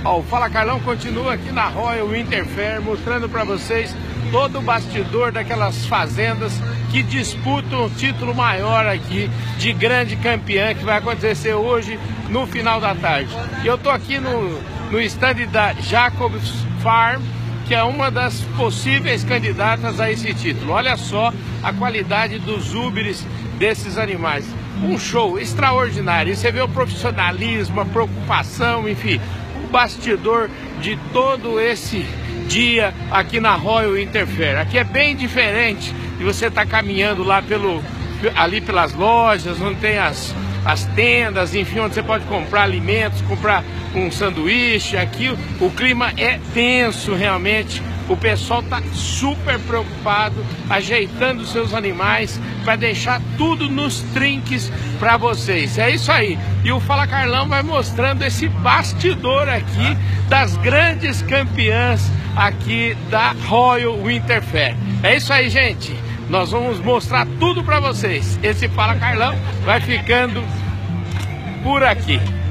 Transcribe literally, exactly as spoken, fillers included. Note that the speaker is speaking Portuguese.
Ó, o Fala Carlão continua aqui na Royal Winter Fair, mostrando para vocês todo o bastidor daquelas fazendas que disputam o título maior aqui de grande campeã, que vai acontecer hoje no final da tarde. E eu tô aqui no, no stand da Jacobs Farm, que é uma das possíveis candidatas a esse título. Olha só a qualidade dos úberes desses animais. Um show extraordinário. E você vê o profissionalismo, a preocupação, enfim, o bastidor de todo esse dia aqui na Royal Winter Fair. Aqui é bem diferente de você estar caminhando lá pelo, ali pelas lojas, onde tem as, as tendas, enfim, onde você pode comprar alimentos, comprar um sanduíche. Aqui o clima é tenso realmente. O pessoal está super preocupado, ajeitando seus animais para deixar tudo nos trinques para vocês. É isso aí. E o Fala Carlão vai mostrando esse bastidor aqui das grandes campeãs aqui da Royal Winter Fair. É isso aí, gente. Nós vamos mostrar tudo para vocês. Esse Fala Carlão vai ficando por aqui.